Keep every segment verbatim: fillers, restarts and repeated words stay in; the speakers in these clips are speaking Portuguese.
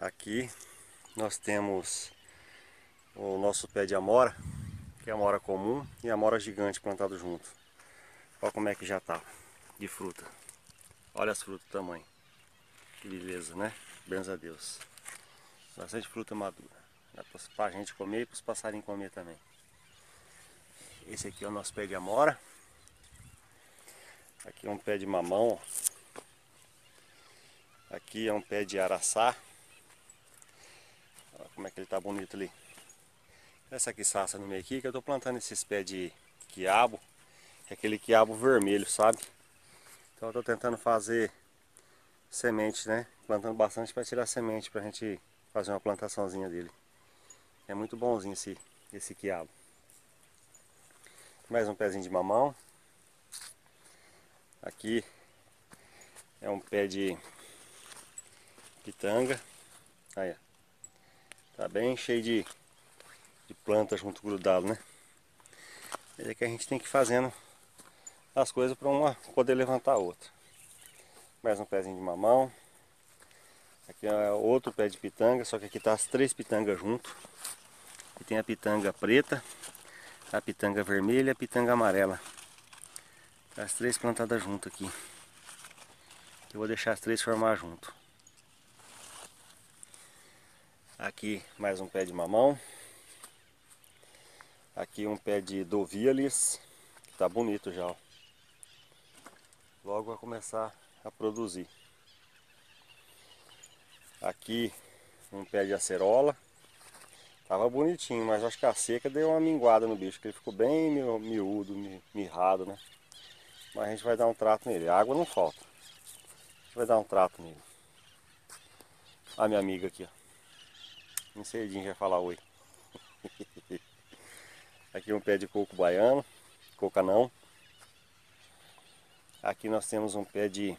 Aqui nós temos o nosso pé de amora, que é a amora comum e a amora gigante plantado junto. Olha como é que já tá de fruta. Olha as frutas, o tamanho. Que beleza, né? Benza a Deus. Bastante fruta madura. Dá pra gente comer e para os passarinhos comer também. Esse aqui é o nosso pé de amora. Aqui é um pé de mamão. Aqui é um pé de araçá. Olha como é que ele tá bonito ali. Essa aqui saça no meio aqui, que eu tô plantando esses pés de quiabo. É aquele quiabo vermelho, sabe? Então eu tô tentando fazer semente, né? Plantando bastante para tirar semente, pra gente fazer uma plantaçãozinha dele. É muito bonzinho esse, esse quiabo. Mais um pezinho de mamão. Aqui é um pé de pitanga. Aí, ó. Tá bem cheio de, de plantas junto grudado, né? É que a gente tem que ir fazendo as coisas para uma poder levantar a outra. Mais um pezinho de mamão. Aqui é outro pé de pitanga, só que aqui tá as três pitangas junto. E tem a pitanga preta, a pitanga vermelha e a pitanga amarela. As três plantadas junto aqui. Eu vou deixar as três formar junto. Aqui mais um pé de mamão. Aqui um pé de Dovialis, que tá bonito já, ó. Logo vai começar a produzir. Aqui um pé de acerola. Tava bonitinho, mas acho que a seca deu uma minguada no bicho, que ele ficou bem miúdo, mirrado, né? Mas a gente vai dar um trato nele. A água não falta. A gente vai dar um trato nele. A minha amiga aqui, ó. Encedinho vai falar oi. Aqui um pé de coco baiano. Coca não. Aqui nós temos um pé de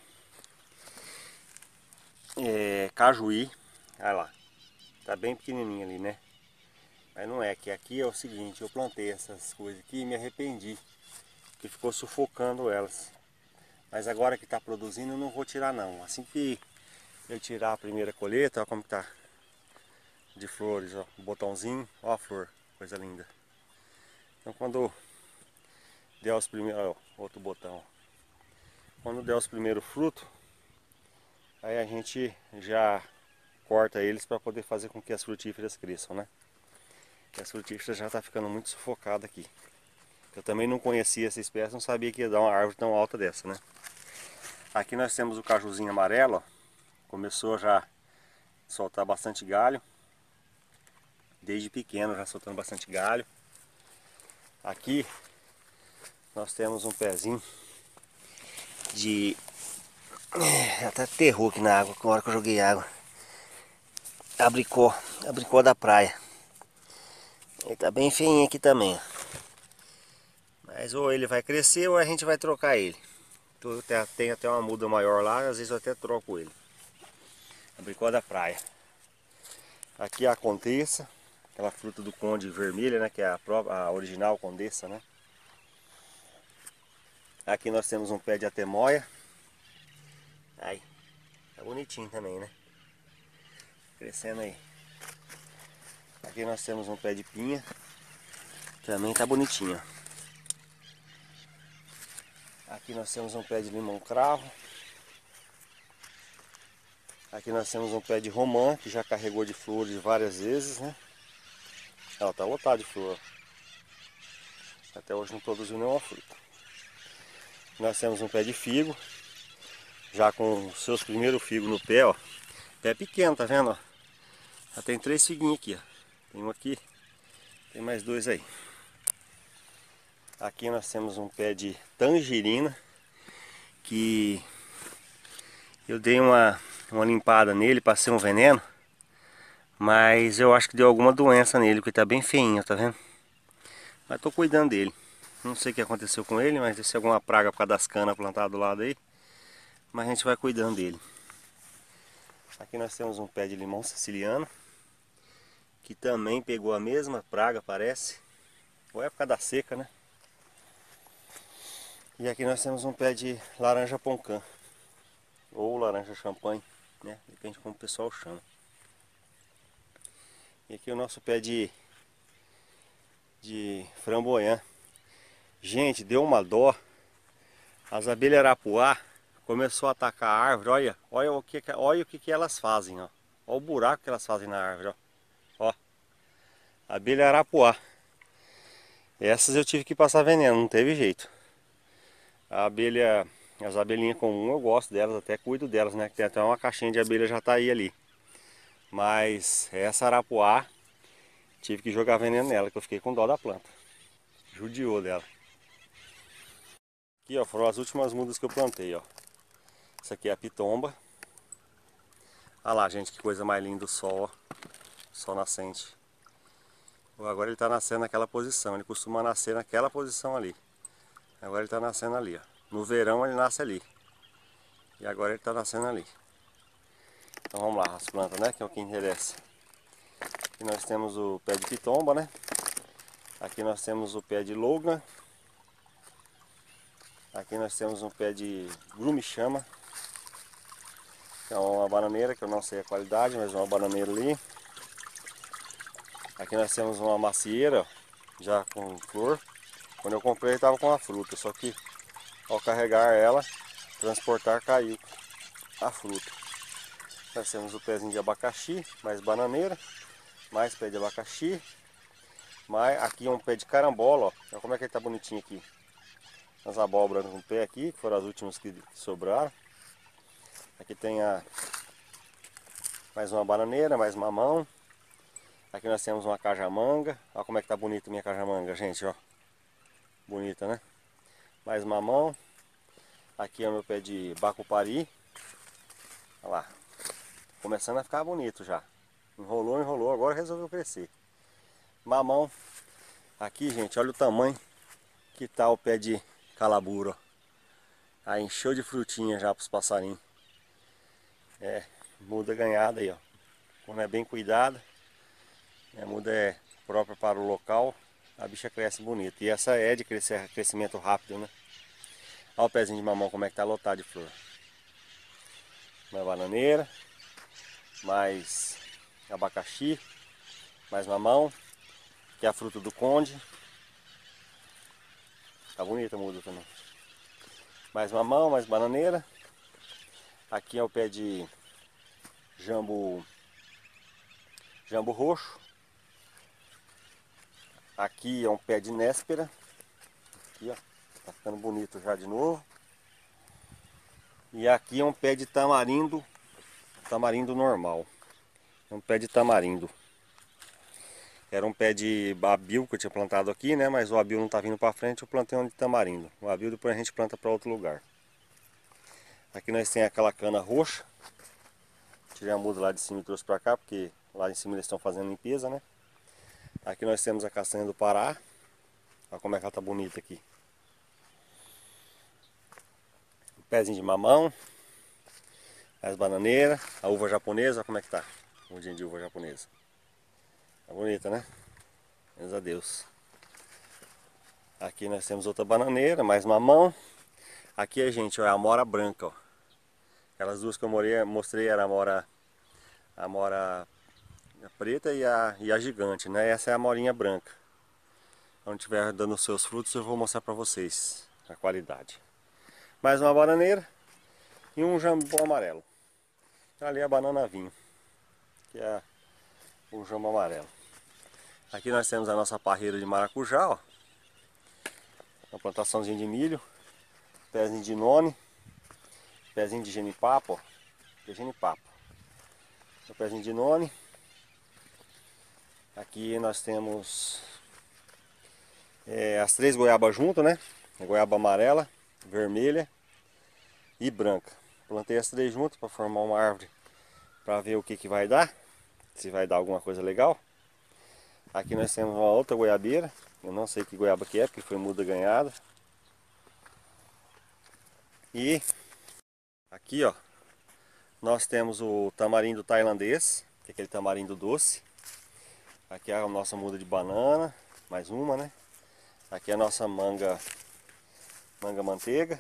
é, cajuí. Olha lá. Tá bem pequenininho ali, né? Mas não é, que aqui é o seguinte, eu plantei essas coisas aqui e me arrependi. Que ficou sufocando elas. Mas agora que está produzindo eu não vou tirar não. Assim que eu tirar a primeira colheita, olha como que tá de flores, ó, o botãozinho, ó a flor, coisa linda. Então quando der os primeiros, ó, outro botão, quando der os primeiros frutos, aí a gente já corta eles para poder fazer com que as frutíferas cresçam, né? Que as frutíferas já tá ficando muito sufocada aqui. Eu também não conhecia essa espécie, não sabia que ia dar uma árvore tão alta dessa, né? Aqui nós temos o cajuzinho amarelo, ó. Começou já a soltar bastante galho. Desde pequeno já soltando bastante galho. Aqui nós temos um pezinho de... até aterrou aqui na água, na hora que eu joguei água. Abricó, abricó da praia. Ele tá bem feinho aqui também. Mas ou ele vai crescer ou a gente vai trocar ele. Tem até uma muda maior lá, às vezes eu até troco ele. Abricó da praia. Aqui é a condessa, aquela fruta do conde vermelha, né? Que é a, própria, a original condessa, né? Aqui nós temos um pé de atemoia. Aí, tá bonitinho também, né? Crescendo aí. Aqui nós temos um pé de pinha. Também tá bonitinho. Aqui nós temos um pé de limão cravo. Aqui nós temos um pé de romã, que já carregou de flores várias vezes, né? Ela tá lotada de flor. Até hoje não produziu nenhuma fruta. Nós temos um pé de figo, já com os seus primeiros figos no pé, ó. Pé pequeno, tá vendo? Ó? Já tem três figuinhos aqui, ó. Tem um aqui, tem mais dois aí. Aqui nós temos um pé de tangerina, que eu dei uma, uma limpada nele, passei um veneno, mas eu acho que deu alguma doença nele, porque tá bem feinho, tá vendo? Mas tô cuidando dele. Não sei o que aconteceu com ele, mas deve ser alguma praga por causa das canas plantadas do lado aí. Mas a gente vai cuidando dele. Aqui nós temos um pé de limão siciliano, que também pegou a mesma praga, parece. Ou é por causa da seca, né? E aqui nós temos um pé de laranja poncã, ou laranja champanhe, né? Depende de como o pessoal chama. E aqui o nosso pé de, de framboiã. Gente, deu uma dó. As abelhas arapuá começou a atacar a árvore. Olha, olha o que, olha o que, que elas fazem, ó. Olha o buraco que elas fazem na árvore, ó. Ó, abelha arapuá. Essas eu tive que passar veneno, não teve jeito. A abelha, as abelhinhas comuns eu gosto delas, até cuido delas, né? Que tem até uma caixinha de abelha já tá aí ali. Mas essa arapuá, tive que jogar veneno nela, que eu fiquei com dó da planta. Judiou dela. Aqui, ó, foram as últimas mudas que eu plantei, ó. Essa aqui é a pitomba. Olha lá, gente, que coisa mais linda o sol, ó. Sol nascente. Agora ele está nascendo naquela posição, ele costuma nascer naquela posição ali. Agora ele está nascendo ali, ó. No verão ele nasce ali. E agora ele está nascendo ali. Então vamos lá, as plantas, né, que é o que interessa. Aqui nós temos o pé de pitomba, né. Aqui nós temos o pé de Logan. Aqui nós temos um pé de grumichama. Que é uma bananeira, que eu não sei a qualidade, mas é uma bananeira ali. Aqui nós temos uma macieira, já com flor. Quando eu comprei estava com a fruta, só que ao carregar ela, transportar, caiu a fruta. Nós temos o pezinho de abacaxi, mais bananeira, mais pé de abacaxi, mais aqui um pé de carambola, ó. Olha como é que ele tá bonitinho aqui. As abóboras no pé aqui, que foram as últimas que sobraram. Aqui tem a mais uma bananeira, mais mamão. Aqui nós temos uma cajamanga. Olha como é que tá bonita minha cajamanga, gente, ó. Bonita, né? Mais mamão. Aqui é o meu pé de bacupari. Olha lá. Começando a ficar bonito já. Enrolou, enrolou, agora resolveu crescer. Mamão. Aqui, gente, olha o tamanho que tá o pé de calaburo, ó. Aí encheu de frutinha já para os passarinhos. É, muda ganhada aí, ó. Quando é bem cuidada, a muda é própria para o local, a bicha cresce bonito. E essa é de crescer, crescimento rápido, né? Olha o pezinho de mamão como é que tá lotado de flor. Mais bananeira, mais abacaxi, mais mamão, que é a fruta do conde. Tá bonita a muda também. Mais mamão, mais bananeira. Aqui é o pé de jambo, jambo roxo. Aqui é um pé de néspera. Aqui, ó, tá ficando bonito já de novo. E aqui é um pé de tamarindo, tamarindo normal. É um pé de tamarindo. Era um pé de abil que eu tinha plantado aqui, né? Mas o abil não tá vindo para frente, eu plantei um de tamarindo. O abil depois a gente planta para outro lugar. Aqui nós temos aquela cana roxa. Tirei a muda lá de cima e trouxe para cá, porque lá em cima eles estão fazendo limpeza, né? Aqui nós temos a castanha do Pará. Olha como é que ela tá bonita aqui. Um pezinho de mamão. As bananeiras. A uva japonesa, olha como é que tá. Mudinha de uva japonesa. Tá bonita, né? Graças a Deus. Aqui nós temos outra bananeira, mais mamão. Aqui, gente, ó, é a amora branca, ó. Aquelas duas que eu morei, mostrei era a amora, a amora preta e a, e a gigante, né? Essa é a amorinha branca. Quando estiver dando os seus frutos, eu vou mostrar para vocês a qualidade. Mais uma bananeira e um jambu amarelo. Ali é a banana vinho, que é o jambu amarelo. Aqui nós temos a nossa parreira de maracujá, ó. Uma plantaçãozinha de milho, pezinho de noni, pezinho de genipapo, ó. Que é genipapo. O pezinho de noni. Aqui nós temos é, as três goiabas juntas, né? A goiaba amarela, vermelha e branca. Plantei as três juntas para formar uma árvore, para ver o que que vai dar, se vai dar alguma coisa legal. Aqui nós temos uma outra goiabeira, eu não sei que goiaba que é, porque foi muda ganhada. E aqui, ó, nós temos o tamarindo tailandês, que é aquele tamarindo doce. Aqui é a nossa muda de banana, mais uma, né? Aqui é a nossa manga, manga manteiga.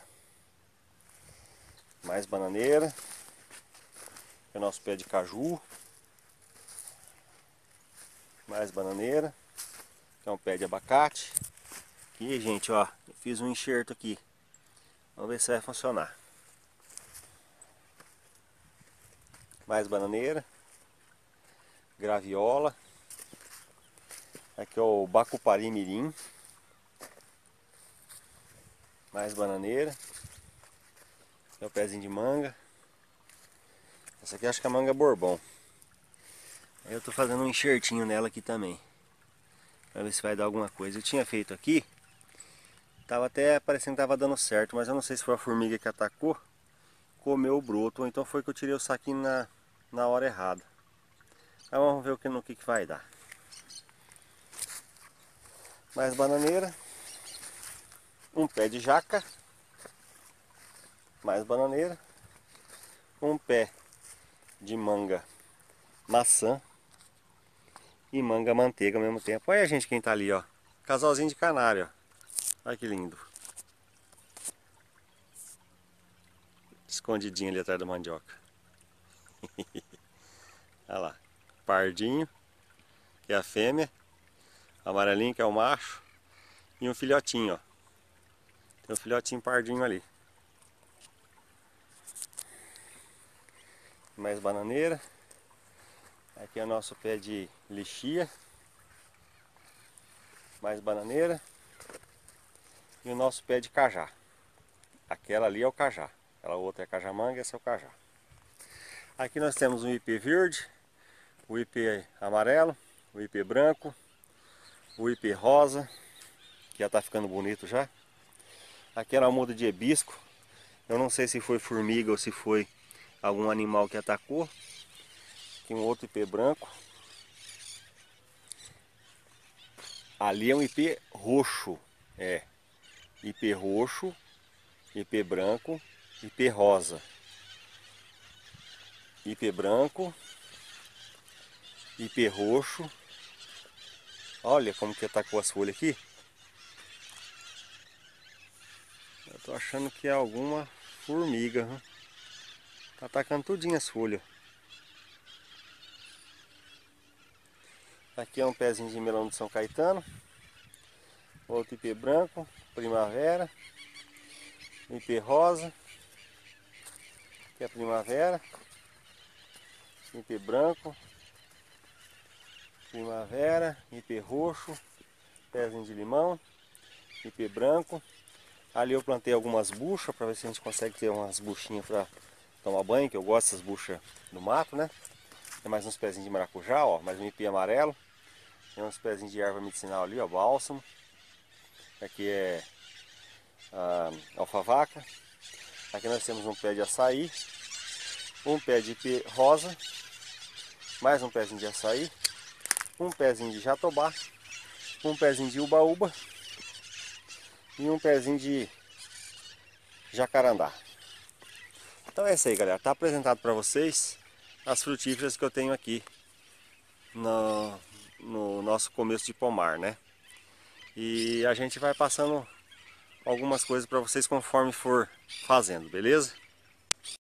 Mais bananeira. Aqui é o nosso pé de caju. Mais bananeira. Aqui é um pé de abacate. Aqui, gente, ó, eu fiz um enxerto aqui. Vamos ver se vai funcionar. Mais bananeira. Graviola. Aqui é o bacupari mirim. Mais bananeira. Aqui é o pezinho de manga. Essa aqui acho que é a manga bourbon. Aí eu tô fazendo um enxertinho nela aqui também, pra ver se vai dar alguma coisa. Eu tinha feito aqui, tava até parecendo que tava dando certo, mas eu não sei se foi a formiga que atacou, comeu o broto, ou então foi que eu tirei o saquinho na, na hora errada. Então vamos ver o que, no que, que vai dar. Mais bananeira. Um pé de jaca. Mais bananeira. Um pé de manga maçã. E manga manteiga ao mesmo tempo. Olha a gente quem tá ali, ó. Casalzinho de canário, ó. Olha que lindo. Escondidinho ali atrás da mandioca. Olha lá. Pardinho, que é a fêmea. Amarelinho, que é o macho. E um filhotinho, ó. Tem um filhotinho pardinho ali. Mais bananeira. Aqui é o nosso pé de lixia. Mais bananeira. E o nosso pé de cajá. Aquela ali é o cajá. Aquela outra é cajamanga e esse é o cajá. Aqui nós temos um ipê verde, o ipê amarelo, o ipê branco, o ipê rosa, que já está ficando bonito já. Aqui era uma muda de hibisco. Eu não sei se foi formiga ou se foi algum animal que atacou. Aqui um outro ipê branco. Ali é um ipê roxo. É. Ipê roxo, ipê branco, ipê rosa. Ipê branco, ipê roxo. Olha como que atacou as folhas aqui. Eu tô achando que é alguma formiga. Hein? Tá atacando tudinho as folhas. Aqui é um pezinho de melão de São Caetano. Outro ipê branco, primavera. Ipê rosa. Aqui é a primavera. Ipê branco. Primavera. Ipê roxo. Pezinho de limão. Ipê branco. Ali eu plantei algumas buchas para ver se a gente consegue ter umas buchinhas para tomar banho, que eu gosto dessas buchas do mato, né? Tem mais uns pezinhos de maracujá, ó, mais um ipê amarelo. Tem uns pezinhos de erva medicinal ali, ó, bálsamo. Aqui é a alfavaca. Aqui nós temos um pé de açaí, um pé de ipê rosa, mais um pezinho de açaí, um pezinho de jatobá, um pezinho de ubaúba e um pezinho de jacarandá. Então é isso aí, galera. Tá apresentado para vocês as frutíferas que eu tenho aqui no, no nosso começo de pomar, né? E a gente vai passando algumas coisas para vocês conforme for fazendo, beleza?